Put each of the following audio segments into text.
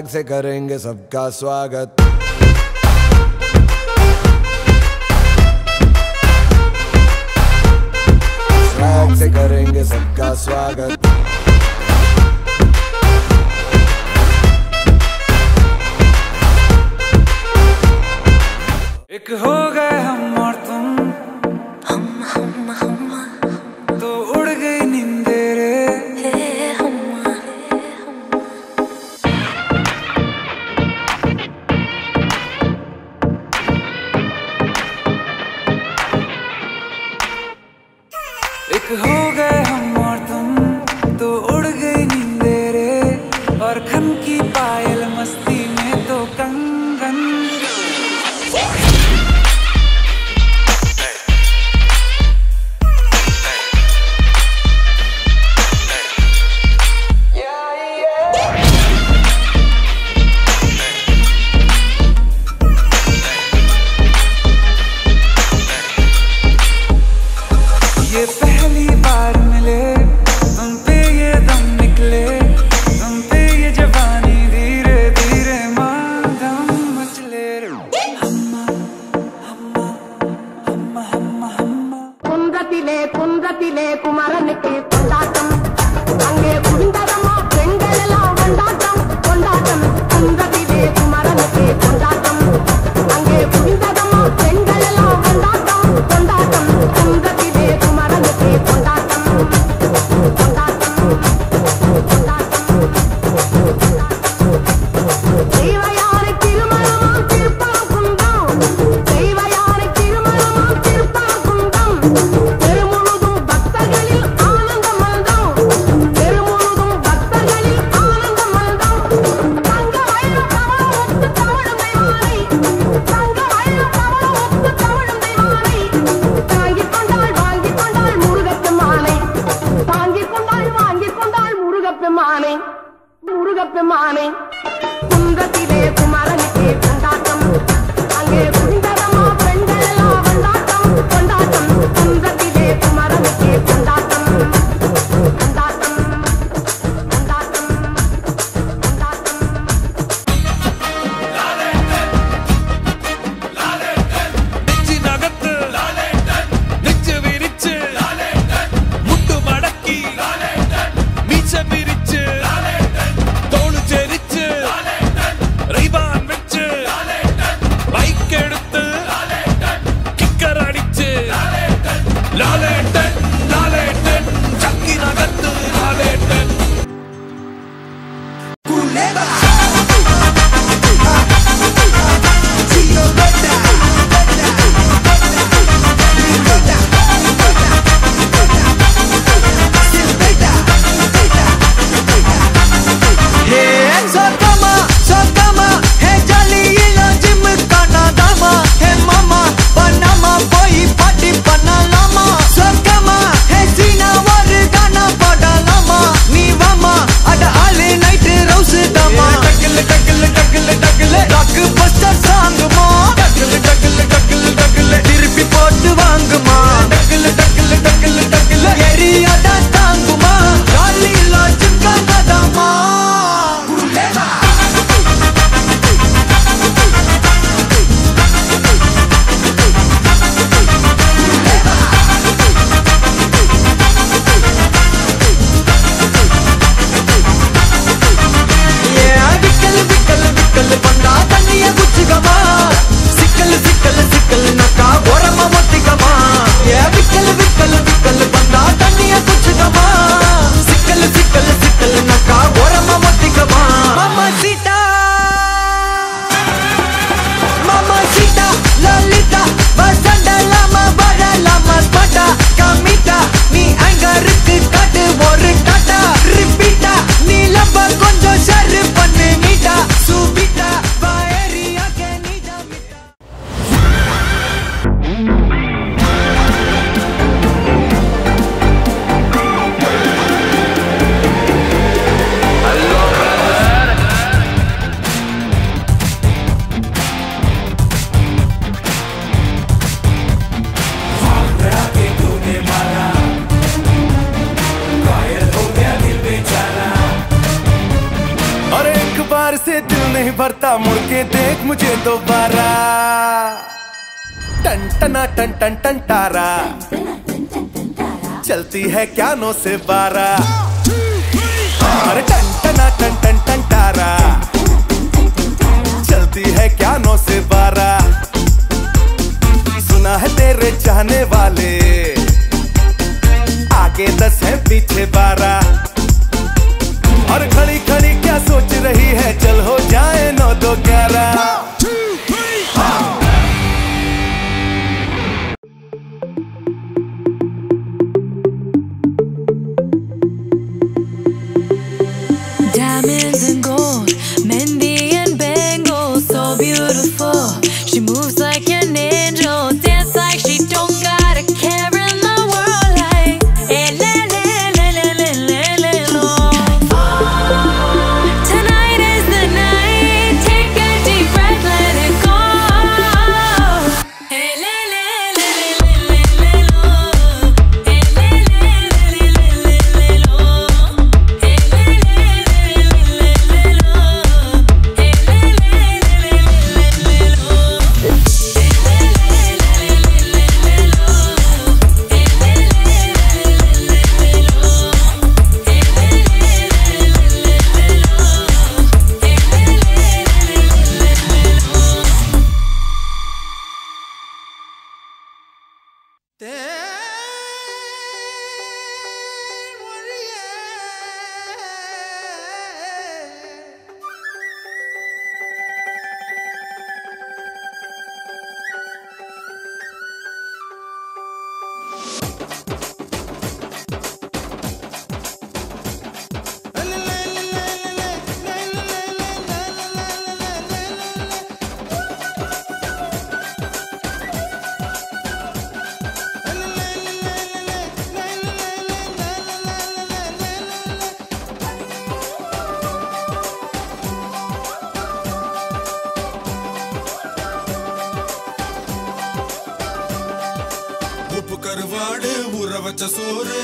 से करेंगे सबका स्वागत। स्वैग से करेंगे सबका स्वागत। एक हो गए हम और तुम, तो उड़ गई नींदे रे। एक हो गए हम और तुम, तो उड़ गई नींदे रे। और खन की पायल मस्ती में तो कंगन। ये पहली बार मिले, तुम पे ये दम निकले, तुम पे ये जवानी धीरे धीरे मांदम मचले। हम्मा हम्मा हम्मा हम्मा हम्मा कुंद्रतिले कुमारन के कोंडाटम अंगे कुंडरमा पेंडलला वंडाटम कोंडाटम कुंद्रतिले कुमारन के कोंडाटम अंगे कुंडरमा पेंडलला वंडाटम कोंडाटम कुंद्रतिले कुमारन के कोंडाटम कोंडाटम देवयार तिरुमलमा तिरुपाकुंडम देवयार तिरुमलमा तिरुपाकुंडम तेरुमुलुदु भक्तगलिल आनंदम भरता मुड़ के देख मुझे दोबारा टन टना टन टन टन तारा चलती है क्या 9 से 12 अरे टन टना टन टन टन तारा चलती है क्या 9 से 12 सुना है तेरे चाहने वाले आगे 10 है पीछे 12 और खड़ी खड़ी क्या सोच रही है चल हो जाए 9 2 11 Diamonds and gold, Mendy and bangles, so beautiful. She moves like an angel, dance like she don't got a care in the world. Like, eh, le, le, le, le, le, le, le, lo. Tonight is the night, take a deep breath, let it go. Eh, le, le, le, le, le, le, lo. Eh, le, le, le, le, le, le, lo. Eh, le, le, உப்பு கருவாடு ஊற வச்ச சோறு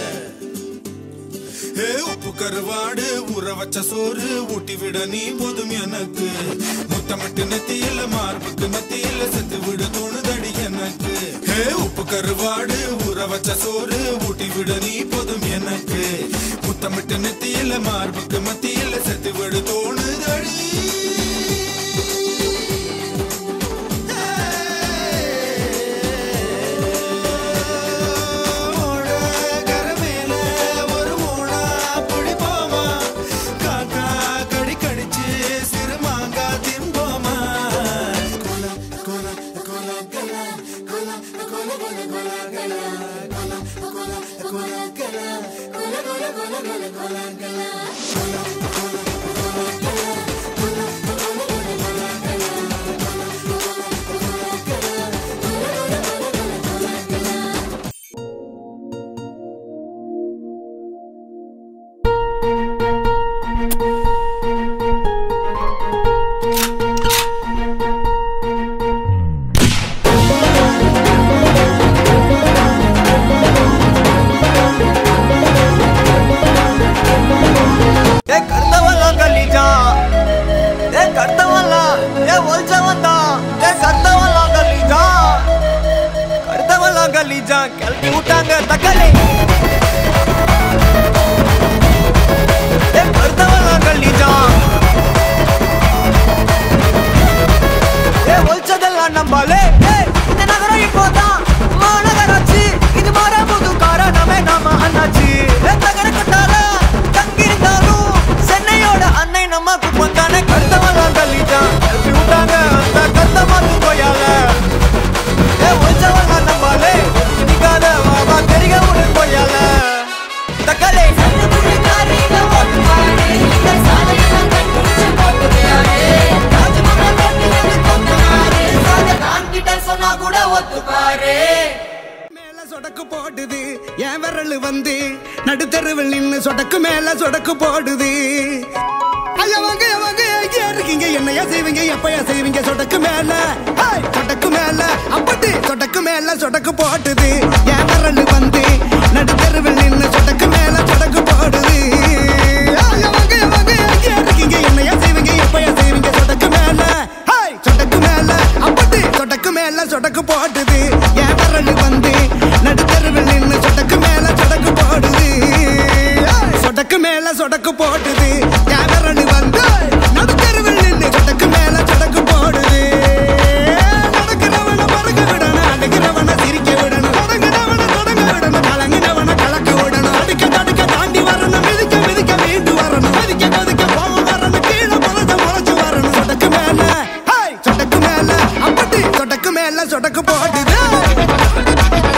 உப்பு கருவாடு ஊற வச்ச சோறு ஊட்டி விட நீ போதும் எனக்கு முத்தமிட்டு நெத்தியில மார்புக்கு நெத்தியில செத்து விட தோணுதடி எனக்கு உப்பு கருவாடு ஊற வச்ச சோறு ஊட்டி விட நீ போதும் எனக்கு முத்தமிட்டு நெத்தியில மார்புக்கு மத்தியில செத்து விட தோணுதடி நடுத்தருவில் நின்னு சொடக்கு மேல சொடக்கு போடுது. ஐயா வாங்க வாங்க ஐயா இருக்கீங்க, என்னையா செய்வீங்க எப்பயா செய்வீங்க? சொடக்கு மேல சொடக்கு மேல அப்படி சொடக்கு மேல சொடக்கு போட்டுது. என் விரல் வந்து நடுத்தருவில் நின்னு சொடக்கு மேல சொடக்கு போடுது. ஐயா வாங்க வாங்க ஐயா இருக்கீங்க, என்னையா செய்வீங்க எப்பயா செய்வீங்க? மேல சொடக்கு போட்டுது என் விரல் வந்து நடுத்தருவில் நின்னு சொடக்கு மேல சொடக்கு போடுது சொடக்கு மேல சொடக்கு போட்டுது என் விரல் வந்து நடுத்தருவில் நின்னு சொடக்கு மேல சொடக்கு போடுது நடக்கிறவன பறக்க விடணும் அடிக்கிறவன சிரிக்க விடணும் தொடங்கினவன தொடங்க விடணும் கலங்கினவன கலக்க விடணும் அடுக்க தடுக்க தாண்டி வரணும் மிதிக்க மிதிக்க மீண்டு வரணும் மதிக்க கொதிக்க போக வரணும் கீழே முளைச்சு வரணும் சொடக்கு மேல சொடக்கு மேல அப்படி சொடக்கு மேல சொடக்கு போட்டுது